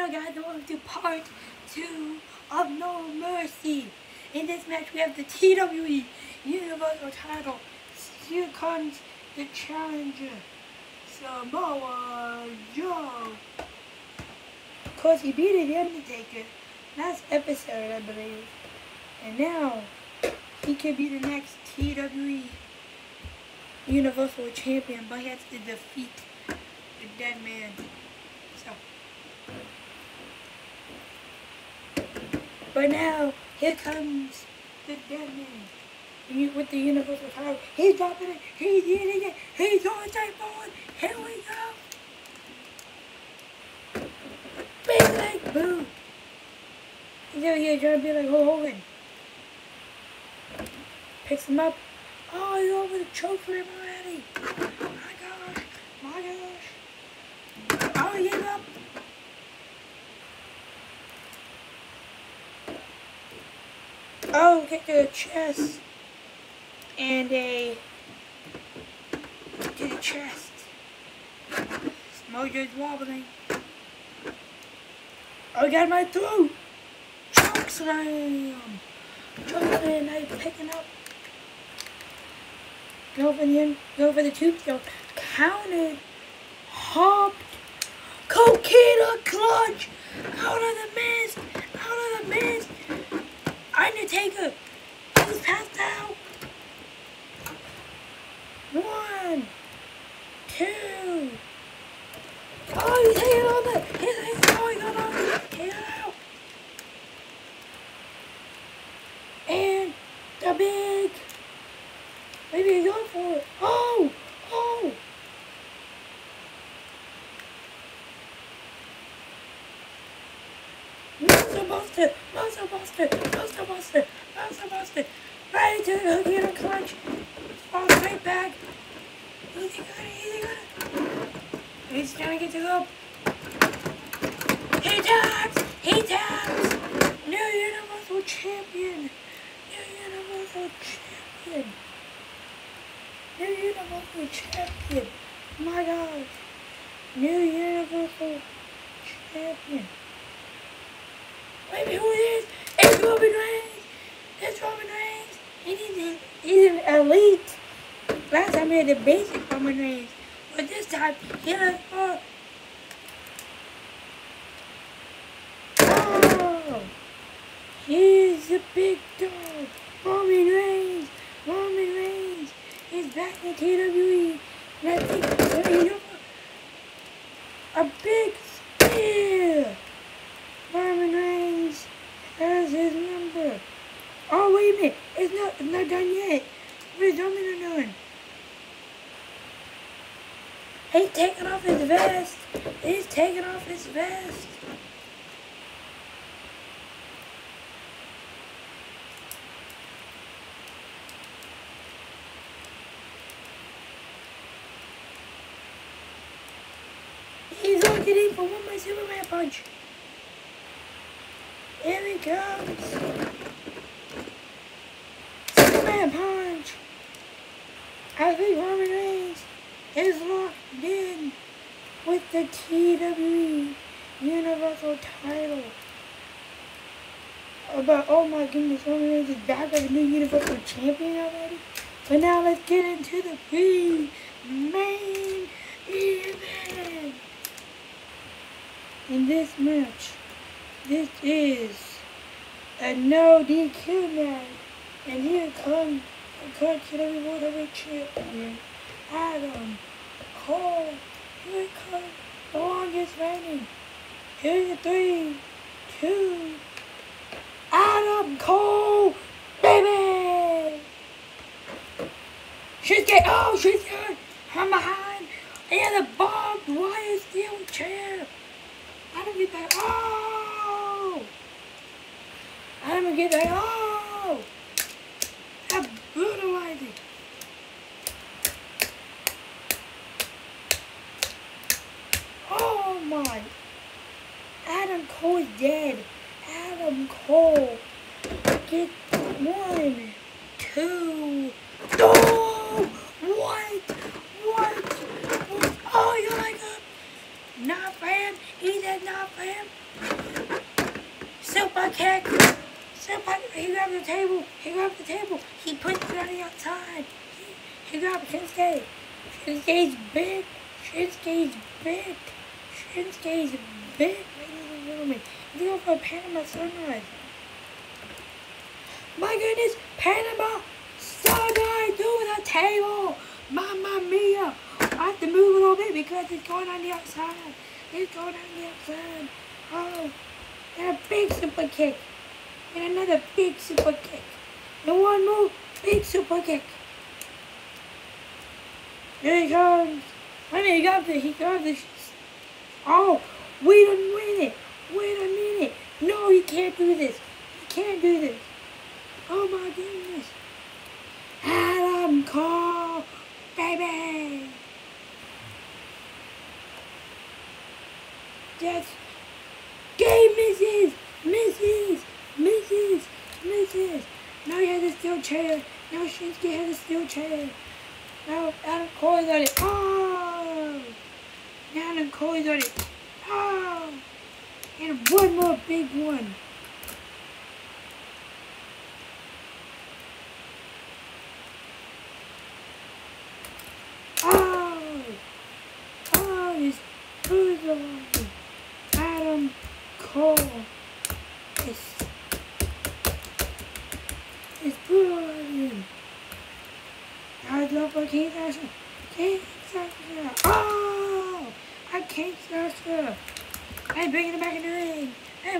up, guys? Welcome to part 2 of No Mercy. In this match, we have the TWE Universal title. Here comes the challenger, Samoa Joe. Of course, he beat The Undertaker last episode, I believe. And now, he could be the next TWE Universal Champion, but he has to defeat the Dead Man. So, but now, here comes the Dead Man with the Universal title. He's dropping it, he's hitting it, he's going straight forward. Here we go. Big leg boom. He's over here trying to be like Hulk Hogan. Picks him up. Oh, he's over the choke for him already. My gosh. My gosh. Oh, he gave up. Oh, get to the chest. And to the chest. Mojo's wobbling. Oh, he got him right through. Choke slam. Choke slam. Now he's picking up. Go for the tombstone. Counted. Hopped. Coquina clutch. Out of the mist. Out of the mist. Undertaker. He's passed out. 1, 2. Oh, he's hanging on the. He's going on the. Get out. And the big. Maybe he's going for it. Oh! Oh! Monster Buster! Monster Buster! Monster Buster! Monster Buster! Right into the hook and clutch. Fall straight back. Easy good, easy good. He's trying to get to the up. He taps! He taps! New Universal Champion! New Universal Champion! New Universal Champion. My God. New Universal Champion. Wait, who it is? It's Roman Reigns. It's Roman Reigns. He's an elite. Last time he had the basic Roman Reigns. But this time, he has oh. He's a big dog. Roman Reigns. Roman Reigns. He's back in TWE. And I think, you know, a big spear. Roman Reigns has his number. Oh, wait a minute. It's not done yet. What is Roman doing? He's taking off his vest. He's taking off his vest. He's looking in for one more Superman punch. Here he comes. Superman punch. I think Roman Reigns is locked in with the TWE Universal title. But oh my goodness, Roman Reigns is back as a new Universal Champion already. But now let's get into the main event. In this match, this is a no DQ match, and here comes the current TWE World Heavyweight Champion, Adam Cole. Here comes the longest reigning. Here's the 3, 2, Adam Cole, baby! Shinsuke, oh Shinsuke, from behind, and the barbed wire steel chair. I don't get that. Oh! I don't get that. Oh! That's brutalizing. Oh my! Adam Cole is dead. Adam Cole. Get 1, 2. Oh! What? What? Oh, you like that? Not fan. He said not by him. Super kick. He grabbed the table. He puts it on the outside. He grabbed Shinsuke. Shinsuke's big. Ladies and gentlemen. He's going for a Panama Sunrise. My goodness, Panama Sunrise through the table. Mamma mia. I have to move a little bit because it's going on the outside. Oh, and a big super kick. And another big super kick. And one more big super kick. Here he comes. He got this. Oh, we didn't win it. Wait a minute. No, you can't do this. Oh my goodness. Adam Cole, baby. That's game misses. Now he has a steel chair. Now Shinsuke has a steel chair. Now Adam Cole is on it. Oh! Now Adam Cole is on it. Oh! And one more big one. It's brutal. Adam Cole is brutal. I love for King Sasha. Oh! I can't Sasha. I'm bringing it back in the ring.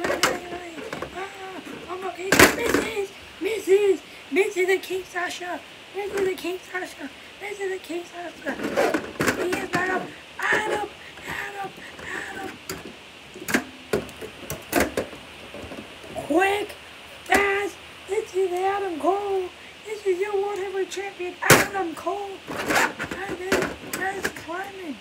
Oh my goodness. Misses the King Sasha. He is back up. Adam. Quick, fast. This is Adam Cole. This is your World Heavyweight Champion, Adam Cole. That is climbing.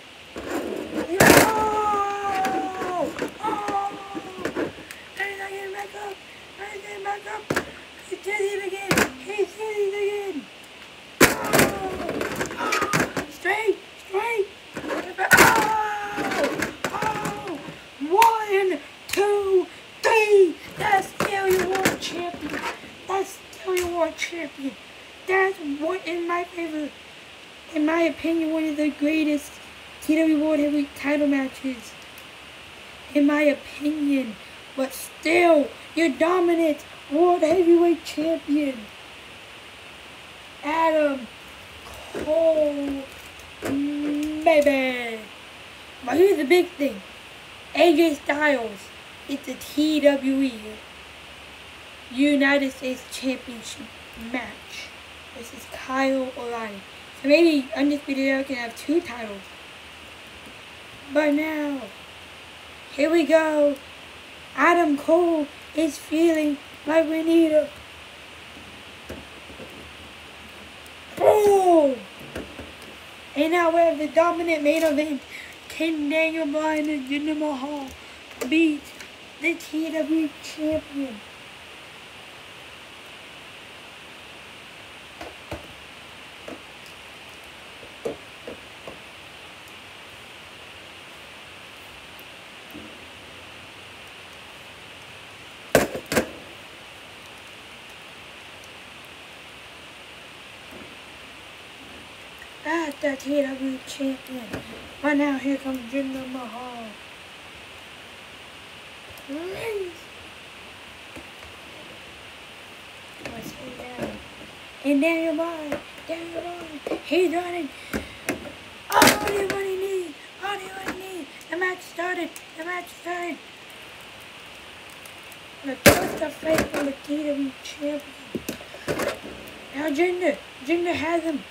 And he's not getting back up. He did it again. Straight. 1, 2, 3. That's still your world champion. That's what, in my opinion, one of the greatest TW World Heavyweight title matches. In my opinion. But still, your dominant World Heavyweight Champion, Adam Cole, baby. But here's the big thing. AJ Styles, it's a TWE United States Championship match. This is Kyle O'Reilly. So maybe Undisputed Era can have 2 titles. But now, here we go. Adam Cole is feeling like we need a boom. And now we have the dominant main event. Can Daniel Bryan and Jinder Mahal beat the TW champion? At the TW champion. But now here comes Jinder Mahal. Please. Let's see down. And Daniel Bryan. He's running. All he needs. The match started. The twist of fate for the TW champion. Now Jinder has him.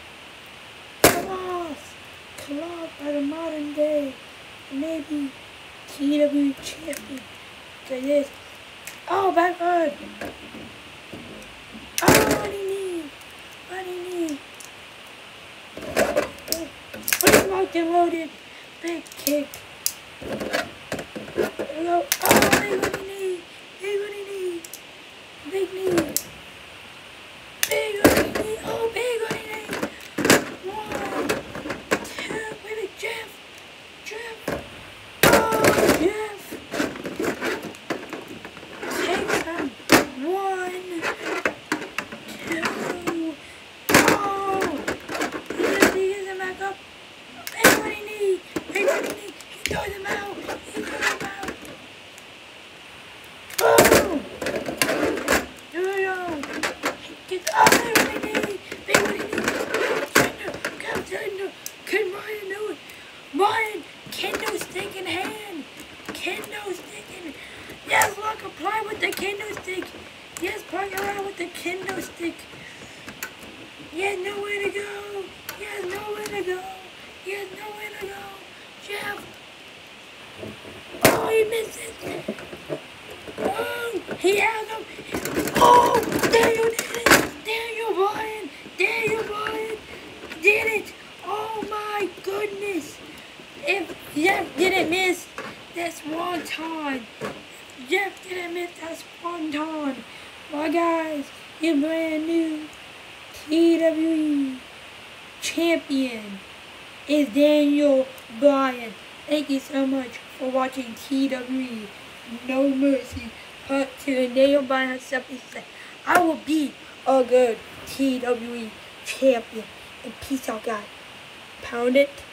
Clawed by the modern day, maybe TW champion. Look at this. Oh, backward. Oh, what do you need? Pretty much loaded. Big kick. Hello. Oh, big what do you need? Big knee. Big what do you need? Oh, big what do you need? Jeff. Oh, Jeff. Play with the kendo stick. Yes, play around with the kendo stick. He has nowhere to go. He has nowhere to go. He has nowhere to go. Jeff. Oh, he misses. Oh, he has him. Oh, Daniel did it. Daniel Bryan. Daniel Bryan did it. Oh my goodness. If Jeff didn't miss that swanton. Jeff didn't miss that swanton. Well, guys, your brand new TWE champion is Daniel Bryan. Thank you so much for watching TWE No Mercy Part 2. And Daniel Bryan simply said, I will be a good TWE champion. And peace out, guys. Pound it.